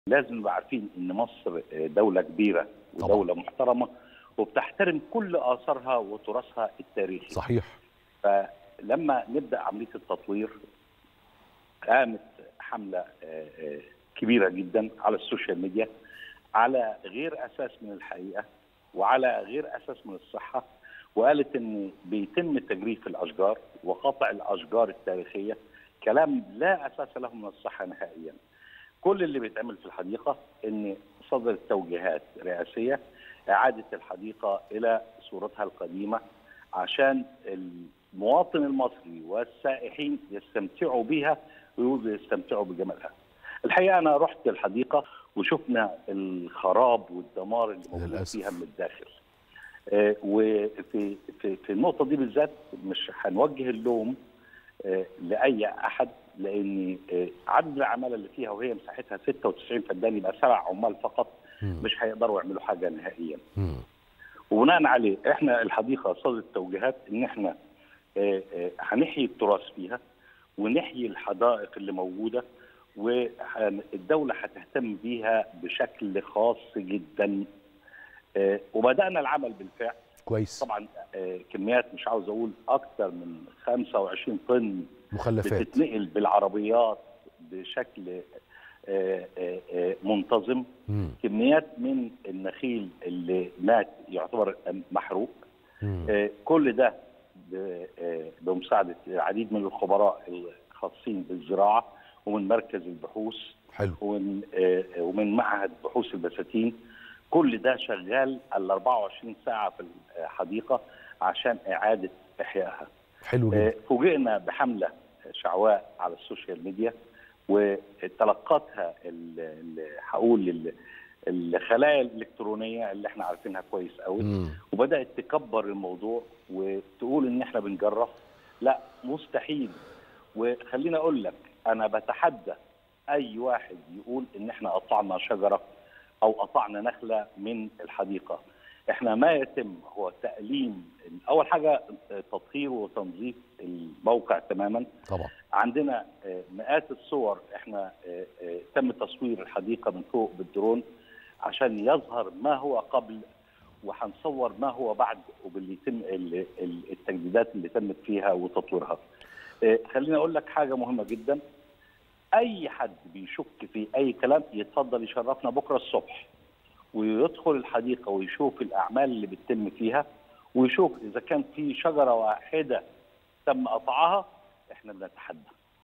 لازم نبقى عارفين ان مصر دولة كبيرة ودولة محترمة وبتحترم كل آثارها وتراثها التاريخي. صحيح. فلما نبدأ عملية التطوير قامت حملة كبيرة جدا على السوشيال ميديا على غير أساس من الحقيقة وعلى غير أساس من الصحة، وقالت ان بيتم تجريف الأشجار وقطع الأشجار التاريخية، كلام لا أساس له من الصحة نهائيا. كل اللي بيتعمل في الحديقة ان صدرت توجيهات رئاسية إعادة الحديقة إلى صورتها القديمة عشان المواطن المصري والسائحين يستمتعوا بها ويستمتعوا بجمالها. الحقيقة أنا رحت الحديقة وشفنا الخراب والدمار اللي موجود فيها من الداخل. وفي في النقطة دي بالذات مش هنوجه اللوم لأي أحد، لأن عدد العمالة اللي فيها وهي مساحتها 96 فدان يبقى 7 عمال فقط مش هيقدروا يعملوا حاجة نهائيا. وبناء عليه احنا الحديقة صدرت توجيهات ان احنا هنحيي التراث فيها ونحيي الحدائق اللي موجودة، والدولة هتهتم بيها بشكل خاص جدا. وبدأنا العمل بالفعل. كويس. طبعا كميات مش عاوز اقول اكثر من 25 طن مخلفات بتتنقل بالعربيات بشكل منتظم. كميات من النخيل اللي مات يعتبر محروق. كل ده بمساعدة العديد من الخبراء الخاصين بالزراعة ومن مركز البحوث. حلو. ومن معهد بحوث البساتين. كل ده شغال ال 24 ساعة في الحديقة عشان إعادة إحيائها. حلو جدا. فوجئنا بحملة شعواء على السوشيال ميديا وتلقتها هقول الخلايا الإلكترونية اللي احنا عارفينها كويس قوي، وبدأت تكبر الموضوع وتقول ان احنا بنجرف. لا، مستحيل. وخليني اقول لك انا بتحدى اي واحد يقول ان احنا قطعنا شجرة او قطعنا نخلة من الحديقة. احنا ما يتم هو تأليم اول حاجة تطهير وتنظيف الموقع تماما. طبعا عندنا مئات الصور. احنا تم تصوير الحديقة من فوق بالدرون عشان يظهر ما هو قبل، وهنصور ما هو بعد وباللي يتم التجديدات اللي تمت فيها وتطويرها. خليني اقول لك حاجة مهمة جدا. اي حد بيشك في اي كلام يتفضل يشرفنا بكرة الصبح ويدخل الحديقة ويشوف الاعمال اللي بتتم فيها ويشوف اذا كان في شجرة واحدة تم قطعها. احنا بنتحدى.